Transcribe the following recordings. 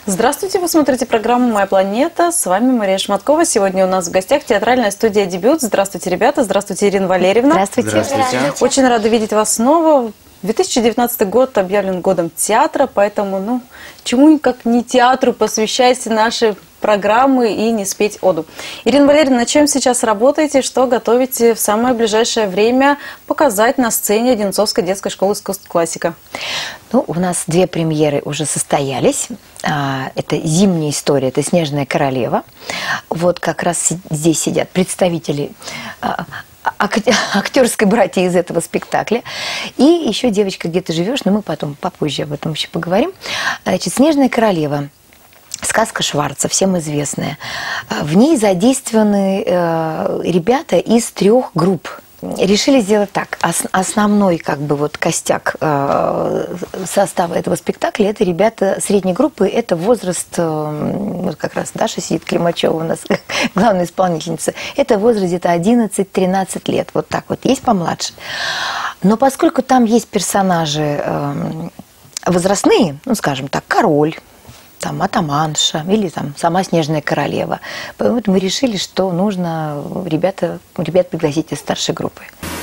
Здравствуйте, вы смотрите программу «Моя планета». С вами Мария Шматкова. Сегодня у нас в гостях театральная студия «Дебют». Здравствуйте, ребята. Здравствуйте, Ирина Валерьевна. Здравствуйте. Здравствуйте. Очень рада видеть вас снова. 2019 год объявлен годом театра, поэтому, чему как не театру посвящайте наши программы и не спеть оду. Ирина Валерьевна, над чем сейчас работаете, что готовите в самое ближайшее время показать на сцене Одинцовской детской школы искусств классика? У нас две премьеры уже состоялись. Это «Зимняя история», это «Снежная королева». Вот как раз здесь сидят представители актерской братья из этого спектакля. И еще «Девочка, где ты живешь», но мы потом попозже об этом еще поговорим. Значит, «Снежная королева». Сказка Шварца, всем известная. В ней задействованы ребята из 3 групп. Решили сделать так. Основной костяк состава этого спектакля — это ребята средней группы. Это возраст, как раз Даша сидит, Климачева у нас, главная исполнительница. Это возраст где-то 11-13 лет. Вот так вот. Есть помладше. Но поскольку там есть персонажи возрастные, скажем так, король, атаманша или сама Снежная королева. Поэтому мы решили, что нужно ребят пригласить из старшей группы.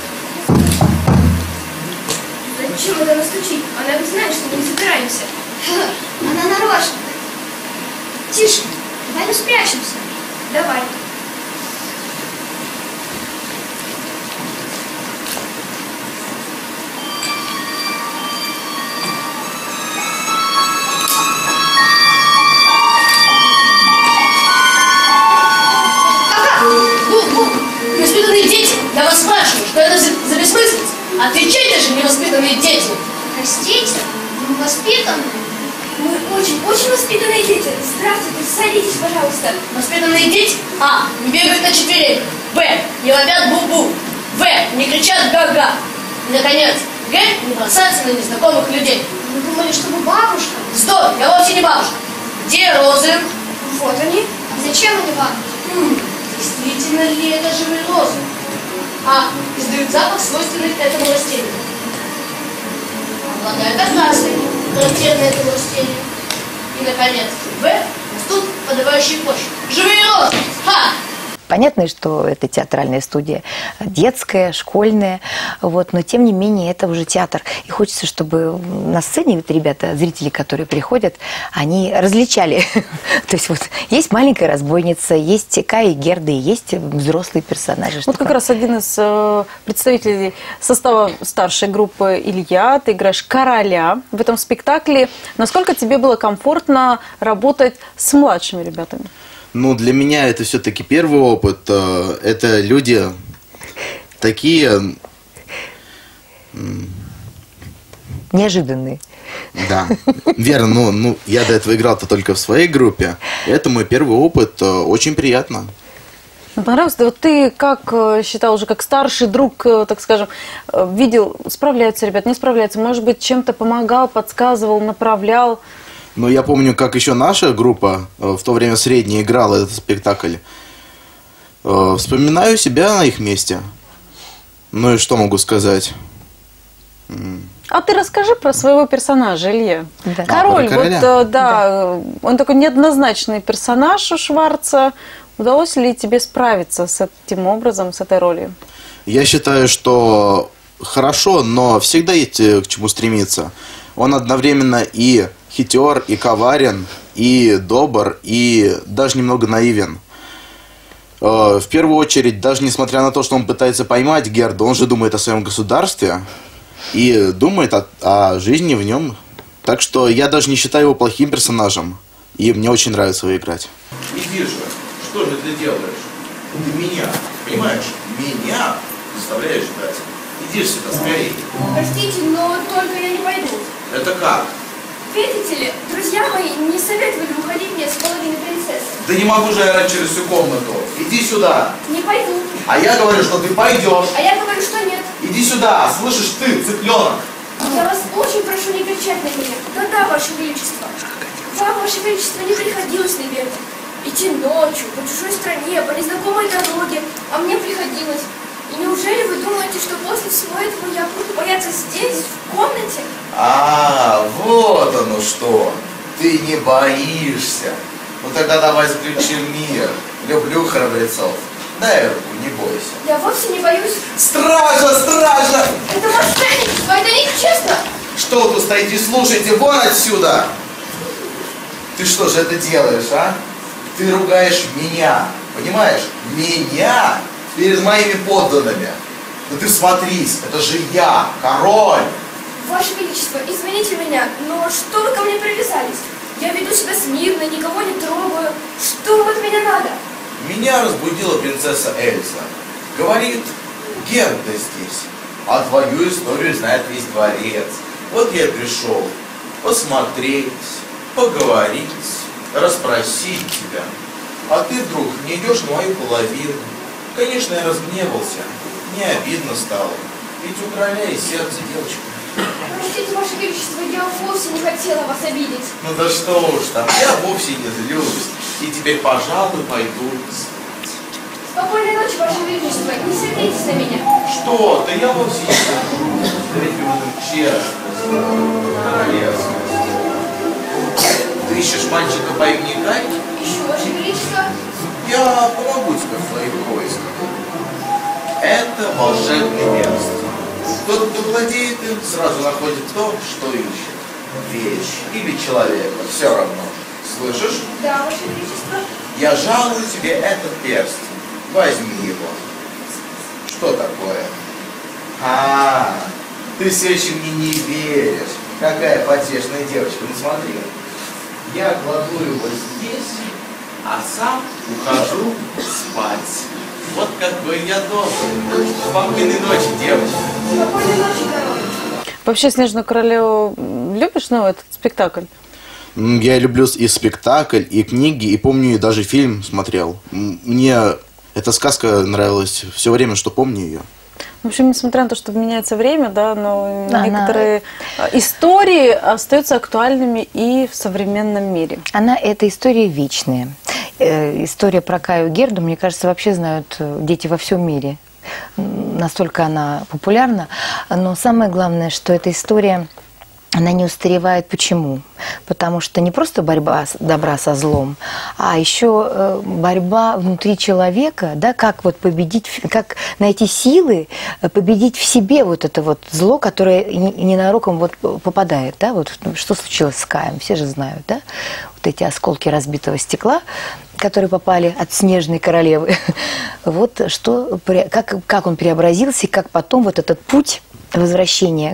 Зачем это настучить? Она ведь знает, что мы не собираемся. Она нарочно. Тише, давай мы спрячемся. Давай. Я вас спрашиваю, что это за бессмыслица? Отвечайте же, невоспитанные дети! Простите, мы воспитанные. Мы очень воспитанные дети. Здравствуйте, садитесь, пожалуйста. Воспитанные дети? А. Не бегают на четвереньках. Б. Не ловят бу-бу. В. Не кричат га-га. И, наконец, Г. Не бросаются на незнакомых людей. Мы думали, что вы бабушка. Стой, я вовсе не бабушка. Где розы? Вот они. А зачем они вам? Действительно ли это живые розы? А. Издают запах, свойственный этому растению. Обладают окраской, характерной этому растению. И, наконец, В. Растут подавающие почву. Живые розы! Ха! Понятно, что это театральная студия детская, школьная, но тем не менее это уже театр. И хочется, чтобы на сцене ребята, зрители, которые приходят, они различали. То есть есть маленькая разбойница, есть Кая и Герда, и есть взрослые персонажи. Вот как раз один из представителей состава старшей группы Илья, ты играешь короля в этом спектакле. Насколько тебе было комфортно работать с младшими ребятами? Для меня это все-таки первый опыт. Это люди такие... Неожиданные. Да, верно. Я до этого играл-то только в своей группе. Это мой первый опыт. Очень приятно. Понравилось? Ты как считал уже, как старший друг, так скажем, видел, справляются ребята, не справляются? Может быть, чем-то помогал, подсказывал, направлял? Я помню, как еще наша группа в то время средняя играла этот спектакль. Вспоминаю себя на их месте. И что могу сказать? А ты расскажи про своего персонажа, Илья. Да. Король, про короля? Он такой неоднозначный персонаж у Шварца. Удалось ли тебе справиться с этим образом, с этой ролью? Я считаю, что хорошо, но всегда есть к чему стремиться. Он одновременно и хитер, и коварен, и добр, и даже немного наивен. В первую очередь, даже несмотря на то, что он пытается поймать Герду, он же думает о своем государстве и думает о жизни в нем. Так что я даже не считаю его плохим персонажем, и мне очень нравится его играть. Иди же, что же ты делаешь? Ты меня, понимаешь? Меня заставляешь ждать. Иди сюда, скорее. Простите, но только я не пойду. Это как? Видите ли, друзья мои не советовали уходить мне с половины принцессы. Да не могу же я орать через всю комнату. Иди сюда. Не пойду. А я говорю, что ты пойдешь. А я говорю, что нет. Иди сюда, слышишь ты, цыпленок. Я вас очень прошу не кричать на меня. Да-да, Ваше Величество. Вам, Ваше Величество, не приходилось, наверное, идти ночью по чужой стране, по незнакомой дороге, а мне приходилось. И неужели вы думаете, что после всего этого я буду бояться здесь, в комнате? А, вот оно что. Ты не боишься. Ну тогда давай заключим мир. Люблю храбрецов. Дай руку, не бойся. Я вовсе не боюсь. Стража, стража! Это мошенничество, это нечестно. Что вы тут стоите? Слушайте, вон отсюда! Ты что же это делаешь, а? Ты ругаешь меня, понимаешь? Меня перед моими подданными. Да ты смотрись, это же я, король! Ваше Величество, извините меня, но что вы ко мне привязались? Я веду себя смирно, никого не трогаю. Что вам от меня надо? Меня разбудила принцесса Эльза. Говорит, Герда здесь, а твою историю знает весь дворец. Вот я пришел посмотреть, поговорить, расспросить тебя. А ты вдруг не идешь на мою половину. Конечно, я разгневался. Мне обидно стало. Ведь у короля и сердце девочка. Простите, Ваше Величество, я вовсе не хотела вас обидеть. Ну да что уж там, я вовсе не злюсь. И теперь, пожалуй, пойду спать. Спокойной ночи, Ваше Величество, не сердитесь на меня. Что ты? Я вовсе не злюсь. Да ведь в этом честность, королевская. Ты ищешь мальчика по имени Кай? Ищу, Ваше Величество. Я помогу тебе в твоих поисках. Это волшебный перст. Тот, кто владеет им, сразу находит то, что ищет. Вещь или человека, все равно. Слышишь? Да, Ваше Величество. Я жалую тебе этот перст. Возьми его. Что такое? Ты все еще мне не веришь. Какая потешная девочка. Ну смотри. Я кладу его здесь, а сам ухожу спать. Вот какой я добрый. Спокойной ночи, девочка. Спокойной ночи, король. Вообще «Снежную королеву» любишь, ну, этот спектакль? Я люблю и спектакль, и книги, и помню, и даже фильм смотрел. Мне эта сказка нравилась все время, что помню ее. В общем, несмотря на то, что меняется время, да, но некоторые истории остаются актуальными и в современном мире. Эта история вечная. История про Каю и Герду, мне кажется, вообще знают дети во всем мире. Настолько она популярна. Но самое главное, что эта история, она не устаревает. Почему? Потому что не просто борьба добра со злом, а еще борьба внутри человека, да, как вот победить, как найти силы, победить в себе вот это вот зло, которое ненароком вот попадает, да, вот что случилось с Каем, все же знают, да, вот эти осколки разбитого стекла, которые попали от Снежной королевы, вот что, как он преобразился и как потом вот этот путь возвращения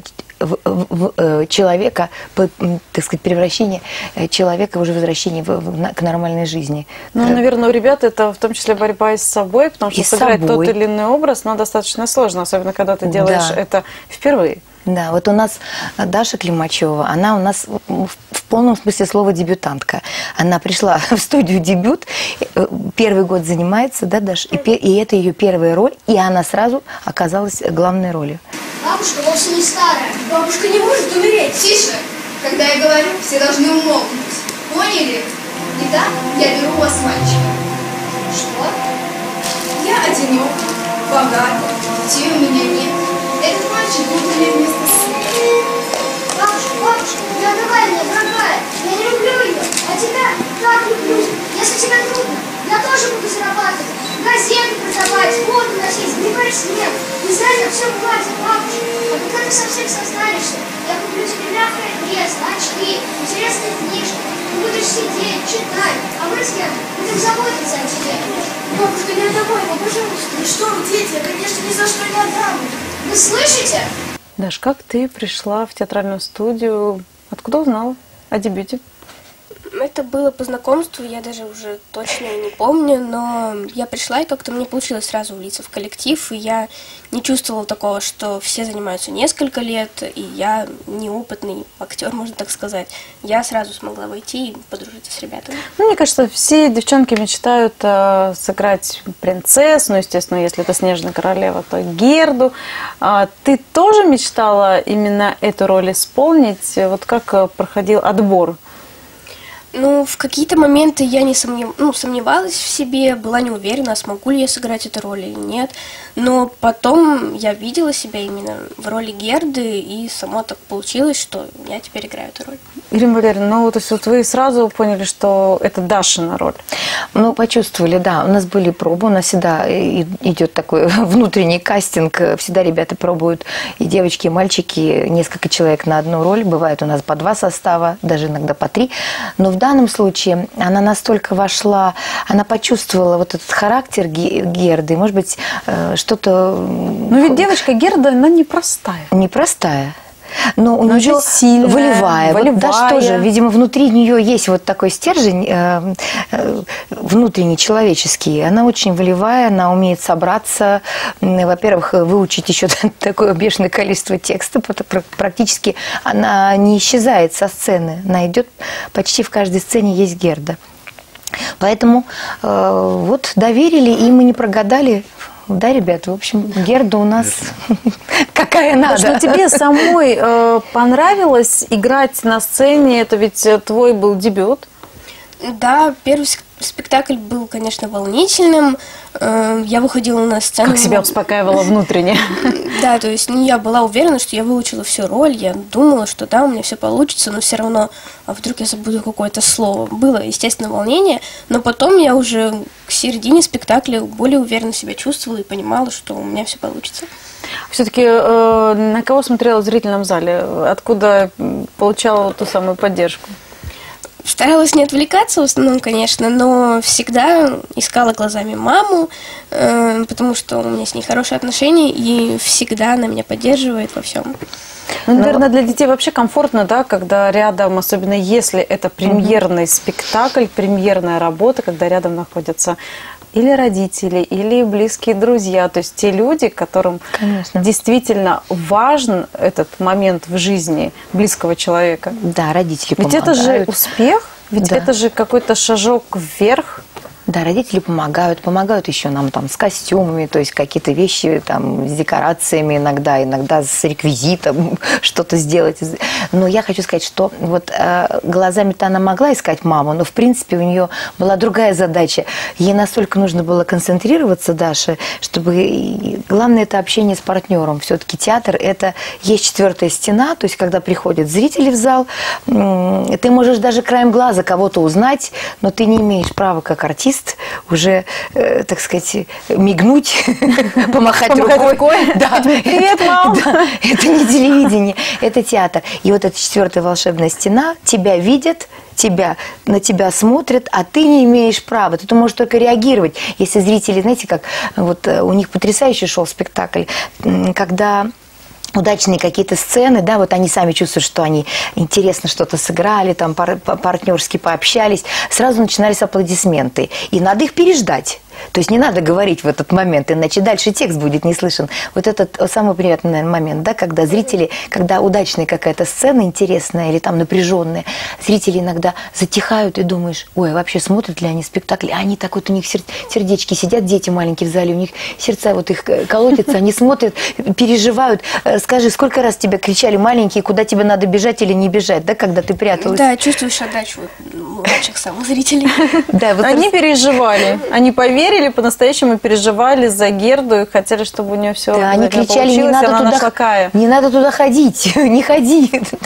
человека, так сказать, превращение человека, уже возвращение к нормальной жизни. Ну, наверное, у ребят это в том числе борьба и с собой, потому что сыграть тот или иной образ, но достаточно сложно, особенно когда ты делаешь это впервые. Да, вот у нас Даша Климачева, она у нас в полном смысле слова дебютантка. Она пришла в студию «Дебют», первый год занимается, да, Даша, и это ее первая роль, и она сразу оказалась главной ролью. Бабушка вовсе не старая. Бабушка не может умереть. Тише! Когда я говорю, все должны умолкнуть. Поняли? Итак, я беру у вас мальчика. Что? Я одинок, богат, детей у меня нет. Этот мальчик будет мне вместо сына. Бабушка, не отдавай меня, дорогая. Я не люблю ее, а тебя так люблю. Если тебе трудно, я тоже буду зарабатывать. Газеты продавать, воду носить, сбивать снег. Не знаю, все платят, бабушка. А когда ты совсем сознаешься, я куплю тебе мягкое кресло, очки, интересные книжки. Ты будешь сидеть, читать, а мы с кем будем заботиться о тебе. Бабушка, не отдавай его, пожалуйста. Ну что вы, дети, я, конечно, ни за что не отдам. Вы слышите? Даш, как ты пришла в театральную студию? Откуда узнала о дебюте? Это было по знакомству, я даже уже точно не помню, но я пришла, и как-то мне получилось сразу влиться в коллектив, и я не чувствовала такого, что все занимаются несколько лет, и я неопытный актер, можно так сказать. Я сразу смогла войти и подружиться с ребятами. Ну, мне кажется, все девчонки мечтают сыграть принцессу, ну, естественно, если это Снежная королева, то Герду. Ты тоже мечтала именно эту роль исполнить? Вот как проходил отбор? Ну, в какие-то моменты я не сомневалась в себе, была не уверена, смогу ли я сыграть эту роль или нет. Но потом я видела себя именно в роли Герды, и само так получилось, что я теперь играю эту роль. Ирина Валерьевна, ну то есть вот вы сразу поняли, что это Дашина роль? Ну, почувствовали, да. У нас были пробы, у нас всегда идет такой внутренний кастинг, всегда ребята пробуют, и девочки, и мальчики, несколько человек на одну роль, бывает у нас по 2 состава, даже иногда по 3, но в данном случае она настолько вошла, она почувствовала вот этот характер Герды, может быть, что-то... Но ведь девочка Герда, она непростая. Непростая. Но у нее сильная, волевая. Вот Даша тоже, видимо, внутри нее есть вот такой стержень внутренний, человеческий. Она очень волевая, она умеет собраться, во-первых, выучить еще такое бешеное количество текста, практически она не исчезает со сцены. Она идет, почти в каждой сцене есть Герда. Поэтому вот доверили, и мы не прогадали. Да, ребята, в общем, Герда у нас какая надо. Что тебе самой понравилось играть на сцене? Это ведь твой был дебют. Да, первый спектакль был, конечно, волнительным. Я выходила на сцену. Как себя успокаивала внутренне. Да, то есть я была уверена, что я выучила всю роль. Я думала, что да, у меня все получится, но все равно, а вдруг я забуду какое-то слово. Было, естественно, волнение, но потом я уже к середине спектакля более уверенно себя чувствовала и понимала, что у меня все получится. Все-таки на кого смотрела в зрительном зале? Откуда получала ту самую поддержку? Старалась не отвлекаться в основном, конечно, но всегда искала глазами маму, потому что у меня с ней хорошие отношения, и всегда она меня поддерживает во всем. Ну, наверное, для детей вообще комфортно, да, когда рядом, особенно если это премьерный спектакль, премьерная работа, когда рядом находятся или родители, или близкие друзья, то есть те люди, которым действительно важен этот момент в жизни близкого человека. Да, родители ведь помогают. Это же успех, ведь это же какой-то шажок вверх. Да, родители помогают еще нам там с костюмами, то есть какие-то вещи там с декорациями иногда с реквизитом что-то сделать. Но я хочу сказать, что вот глазами-то она могла искать маму, но в принципе у нее была другая задача. Ей настолько нужно было концентрироваться, Даше, чтобы главное это общение с партнером. Все-таки театр это есть 4-я стена, то есть когда приходят зрители в зал, ты можешь даже краем глаза кого-то узнать, но ты не имеешь права как артист уже, так сказать, мигнуть, помахать рукой. Да. Привет, мам! Да. Это не телевидение, это театр. И вот эта 4-я волшебная стена, тебя видят, на тебя смотрят, а ты не имеешь права. Ты можешь только реагировать. Если зрители, знаете, как вот у них потрясающий шел спектакль, когда удачные какие-то сцены, да, вот они сами чувствуют, что они интересно что-то сыграли, там партнерски пообщались, сразу начинались аплодисменты. И надо их переждать. То есть не надо говорить в этот момент, иначе дальше текст будет не слышен. Вот этот самый приятный, наверное, момент, да, когда зрители, когда удачная какая-то сцена интересная или там напряженная, зрители иногда затихают и думаешь, ой, вообще смотрят ли они спектакль, а они так вот у них сердечки сидят, дети маленькие в зале, у них сердца вот их колотятся, они смотрят, переживают. Скажи, сколько раз тебя кричали маленькие, куда тебе надо бежать или не бежать, да, когда ты пряталась? Да, чувствуешь отдачу младших самых зрителей. Да, вот они переживали, они поверили, по-настоящему переживали за Герду и хотели, чтобы у нее все они кричали, не надо туда ходить, не ходи,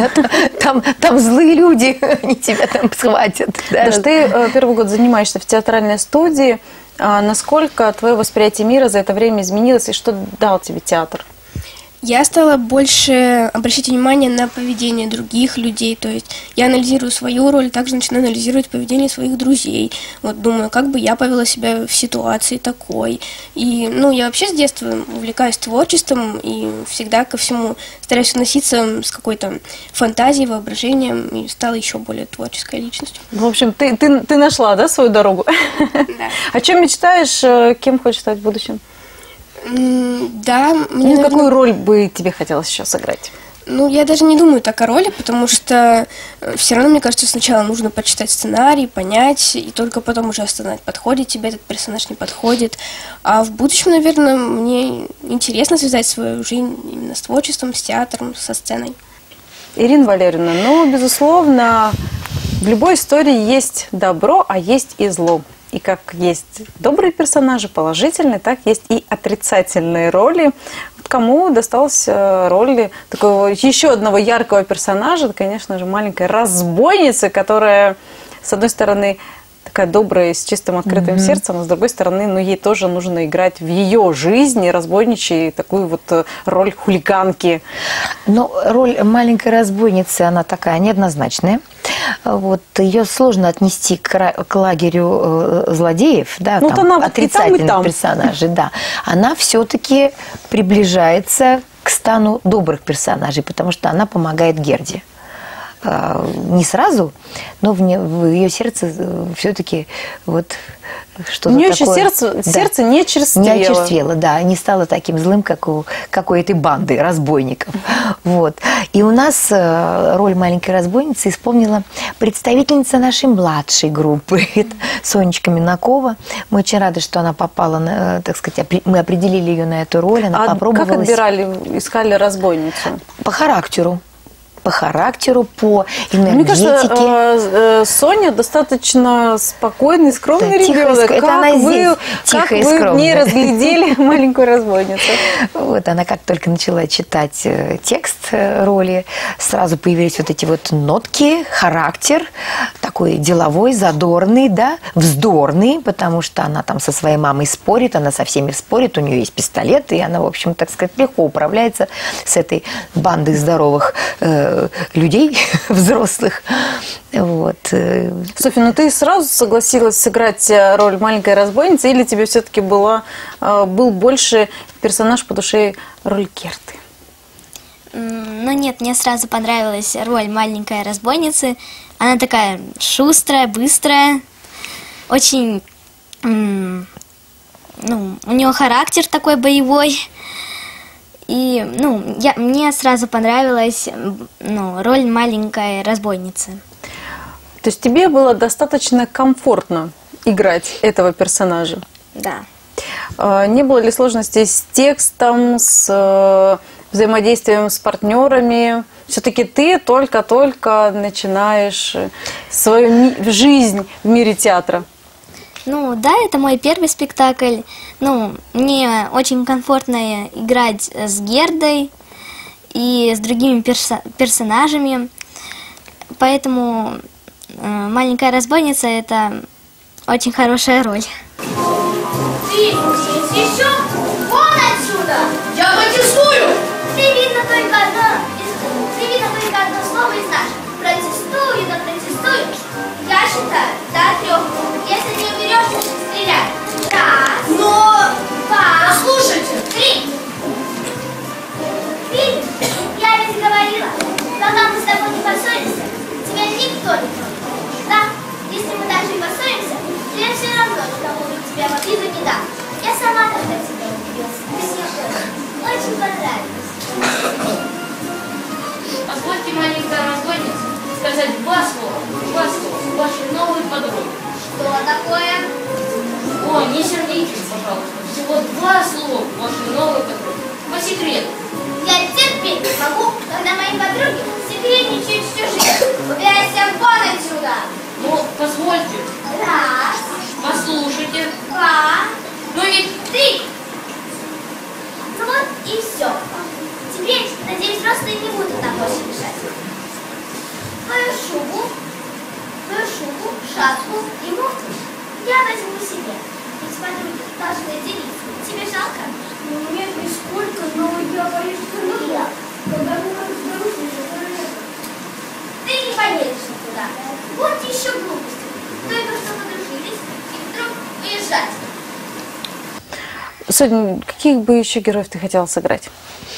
там злые люди, они тебя там схватят. Даш, ты первый год занимаешься в театральной студии. Насколько твое восприятие мира за это время изменилось и что дал тебе театр? Я стала больше обращать внимание на поведение других людей, то есть я анализирую свою роль, также начинаю анализировать поведение своих друзей. Вот думаю, как бы я повела себя в ситуации такой. И, я вообще с детства увлекаюсь творчеством и всегда ко всему стараюсь относиться с какой-то фантазией, воображением и стала еще более творческой личностью. В общем, ты нашла, да, свою дорогу? Да. О чем мечтаешь, кем хочешь стать в будущем? Да, мне какую роль бы тебе хотелось сейчас сыграть? Я даже не думаю так о роли, потому что все равно, мне кажется, сначала нужно почитать сценарий, понять, и только потом уже осознать, подходит тебе этот персонаж, не подходит. А в будущем, наверное, мне интересно связать свою жизнь именно с творчеством, с театром, со сценой. Ирина Валерьевна, безусловно, В любой истории есть добро, а есть и зло. И как есть добрые персонажи, положительные, так есть и отрицательные роли. Вот кому досталась роль такого еще одного яркого персонажа, это, конечно же, маленькая разбойница, которая, с одной стороны, такая добрая, с чистым открытым сердцем, а с другой стороны, ну, ей тоже нужно играть в ее жизни разбойничьей такую вот роль хулиганки. Но роль маленькой разбойницы, она такая неоднозначная. Вот, ее сложно отнести к лагерю злодеев, да, ну, там, она отрицательных и там. персонажей. Да. Она все-таки приближается к стану добрых персонажей, потому что она помогает Герде. Не сразу, но в ее сердце все-таки вот что-то такое. У нее еще сердце не очерствело. Не очерствело, да, не стало таким злым, как у какой-то банды разбойников. Вот. И у нас роль маленькой разбойницы исполнила представительница нашей младшей группы, это Сонечка Минакова. Мы очень рады, что она попала, на, так сказать, мы определили ее на эту роль, она попробовала. Как отбирали, искали разбойницу? По характеру. По характеру, по энергетике. Мне кажется, Соня достаточно спокойный, скромный ребенок. Это она здесь тихая и скромная. Как вы в ней разглядели маленькую разбойницу? Вот, она как только начала читать текст роли, сразу появились вот эти вот нотки, характер, такой деловой, задорный, да, вздорный, потому что она там со своей мамой спорит, она со всеми спорит, у нее есть пистолет, и она, в общем, так сказать, легко управляется с этой бандой здоровых людей, взрослых. Вот. Софья, ну ты сразу согласилась сыграть роль маленькой разбойницы, или тебе все-таки был больше персонаж по душе роль Герды? Ну нет, мне сразу понравилась роль маленькой разбойницы. Она такая шустрая, быстрая, очень, ну, у нее характер такой боевой. И, ну, мне сразу понравилась, ну, роль маленькой разбойницы. То есть тебе было достаточно комфортно играть этого персонажа? Да. Не было ли сложностей с текстом, с взаимодействием с партнерами? Все-таки ты только-только начинаешь свою жизнь в мире театра. Ну, да, это мой первый спектакль. Ну, мне очень комфортно играть с Гердой и с другими персонажами. Поэтому маленькая разбойница – это очень хорошая роль. Ты еще? Вон отсюда! Я протестую! Ты видно только одно слово из наших. Протестую, да протестуешь. Я считаю до 3. Если не уберешься, стрелять. Раз. Но... 2. Послушайте. 3. Видишь, я ведь говорила, пока мы с тобой не поссоримся, тебя никто не тронет. Да, если мы даже и поссоримся, то я все равно никому тебя в обиду не дам. Я сама тогда тебя убилась. Мне очень понравилось. Позвольте, маленькая разбойница, сказать два слова вашей новой подруге. Что такое? О, не сердитесь, пожалуйста. Всего 2 слова вашей новой подруге. По секрету. Я терпеть не могу, когда мои подруги секретничают всю жизнь. Убирайся вон отсюда. Ну, позвольте. Раз. Послушайте. 2. Ну ведь 3. Ну вот и все. Теперь, надеюсь, взрослые не будут нам больше мешать. Твою шубу, шапку и муфту я возьму себе. Ведь подруги должны делиться. Тебе жалко? Ну нет, нисколько, но я боюсь, что нужно. Когда мы разберусь, ты не поедешь никуда. Вот еще глупости. Только что подружились и вдруг уезжать. Соня, каких бы еще героев ты хотела сыграть?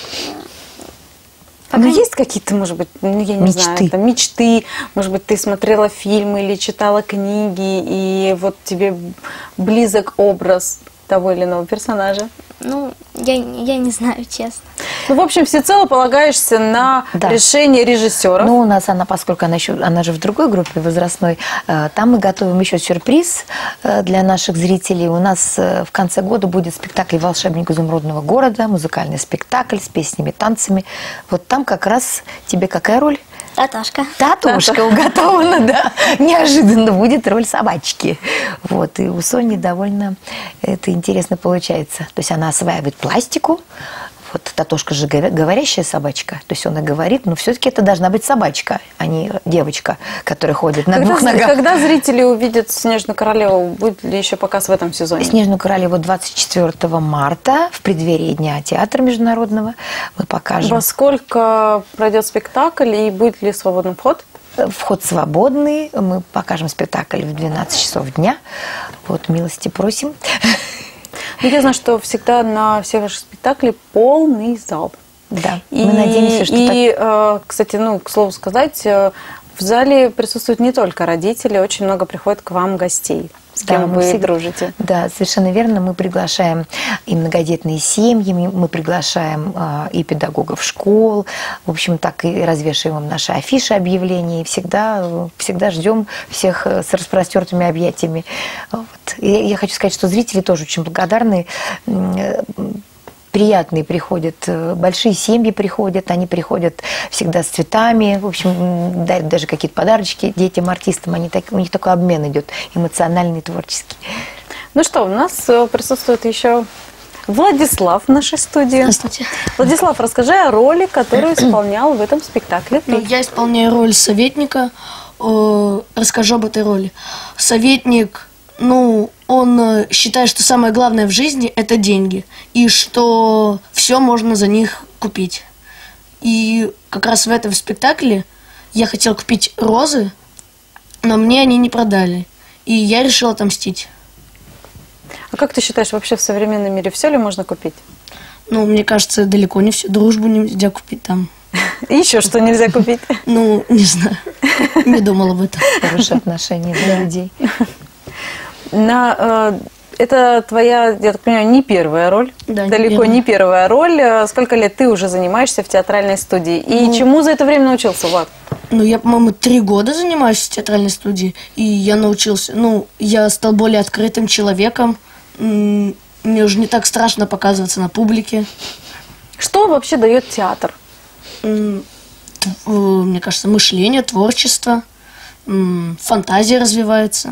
Ну, есть какие-то, может быть, ну, я не мечты. знаю, там, мечты, может быть, ты смотрела фильмы или читала книги, и вот тебе близок образ того или иного персонажа? Ну, я не знаю, честно. Ну, в общем, всецело полагаешься на решение режиссера. Ну, у нас она, поскольку она же в другой группе возрастной, там мы готовим еще сюрприз для наших зрителей. У нас в конце года будет спектакль «Волшебник изумрудного города», музыкальный спектакль с песнями, танцами. Вот там как раз тебе какая роль? Татошка. Татушка уготована, да. Неожиданно будет роль собачки. Вот, и у Сони довольно это интересно получается. То есть она осваивает пластику. Вот Татошка же говорящая собачка. То есть она говорит, но все-таки это должна быть собачка, а не девочка, которая ходит на двух ногах. Когда зрители увидят «Снежную королеву», будет ли еще показ в этом сезоне? «Снежную королеву» 24 марта в преддверии Дня театра международного мы покажем. Во сколько пройдет спектакль и будет ли свободный вход? Вход свободный. Мы покажем спектакль в 12 часов дня. Вот, милости просим. Ну, я знаю, что всегда на все ваши спектакли полный зал. Да, мы надеемся, что кстати, ну, к слову сказать, в зале присутствуют не только родители, очень много приходит к вам гостей, с кем вы дружите. Да, совершенно верно. Мы приглашаем и многодетные семьи, мы приглашаем и педагогов школ. В общем, так и развешиваем наши афиши, объявления. И всегда ждем всех с распростертыми объятиями. Вот. И я хочу сказать, что зрители тоже очень благодарны. Приятные приходят, большие семьи приходят, они приходят всегда с цветами, в общем, дают даже какие-то подарочки детям, артистам, у них такой обмен идет, эмоциональный, творческий. Ну что, у нас присутствует еще Владислав в нашей студии. Здравствуйте. Владислав, расскажи о роли, которую исполнял в этом спектакле. Ну, я исполняю роль советника. Расскажу об этой роли. Советник, ну, он считает, что самое главное в жизни – это деньги. И что все можно за них купить. И как раз в этом спектакле я хотел купить розы, но мне они не продали. И я решил отомстить. А как ты считаешь, вообще в современном мире все ли можно купить? Ну, мне кажется, далеко не все. Дружбу нельзя купить там. Еще что нельзя купить? Ну, не знаю. Не думала об этом. Хорошие отношения для людей. Это твоя, я так понимаю, не первая роль. Да, далеко не первая роль. Сколько лет ты уже занимаешься в театральной студии? И чему за это время научился, Влад? Ну, я, по-моему, 3 года занимаюсь в театральной студии. И я научился, я стал более открытым человеком. Мне уже не так страшно показываться на публике. Что вообще дает театр? Мне кажется, мышление, творчество, фантазия развивается.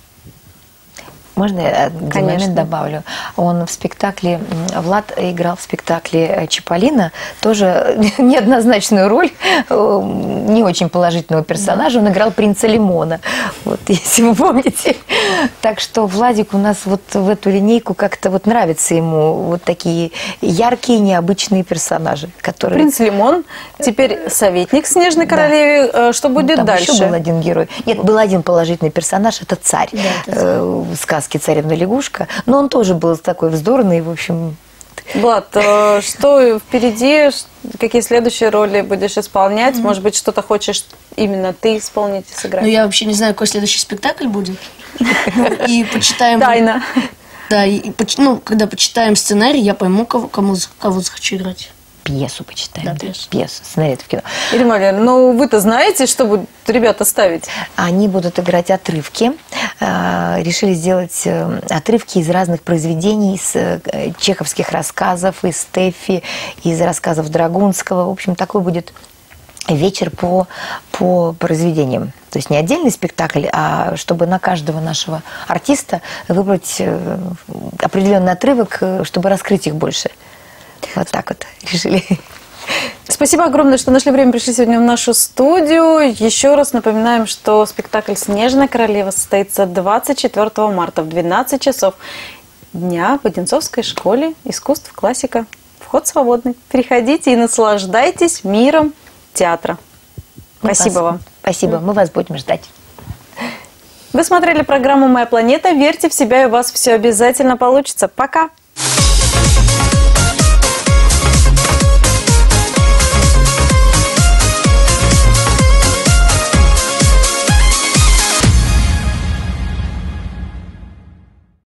Можно я один момент добавлю? Он в спектакле, Влад играл в спектакле «Чиполлино», тоже неоднозначную роль, не очень положительного персонажа. Он играл принца Лимона, вот, если вы помните. Так что Владик у нас вот в эту линейку как-то вот нравится ему вот такие яркие, необычные персонажи, которые... Принц Лимон, теперь советник Снежной королеве. Да. Что будет там дальше? Еще был один герой. Нет, был один положительный персонаж, это царь. Сказки «Царевна лягушка», но он тоже был такой вздорный, в общем. Влад, что впереди, какие следующие роли будешь исполнять? Может быть, что-то хочешь именно ты исполнить и сыграть? Ну, я вообще не знаю, какой следующий спектакль будет. И почитаем... Тайна. Да, когда почитаем сценарий, я пойму, кого захочу играть. Пьесу почитаем. Да, пьесу. Сценарий в кино. Ирина Валерьевна, ну вы-то знаете, что будут ребята ставить? Они будут играть отрывки. Решили сделать отрывки из разных произведений, из чеховских рассказов, из Стеффи, из рассказов Драгунского. В общем, такой будет вечер по произведениям. То есть не отдельный спектакль, а чтобы на каждого нашего артиста выбрать определенный отрывок, чтобы раскрыть их больше. Вот так вот решили. Спасибо огромное, что нашли время, пришли сегодня в нашу студию. Еще раз напоминаем, что спектакль «Снежная королева» состоится 24 марта в 12 часов дня в Одинцовской школе искусств классика. Вход свободный. Приходите и наслаждайтесь миром театра. Спасибо вам. Спасибо, мы вас будем ждать. Вы смотрели программу «Моя планета». Верьте в себя, и у вас все обязательно получится. Пока!